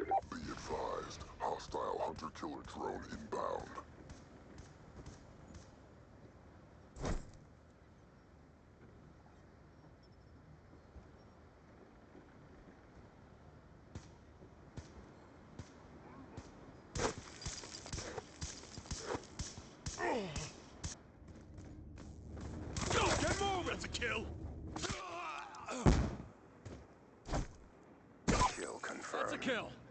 Be advised, hostile hunter-killer drone inbound. Get moving! That's a kill! Kill confirmed. That's a kill!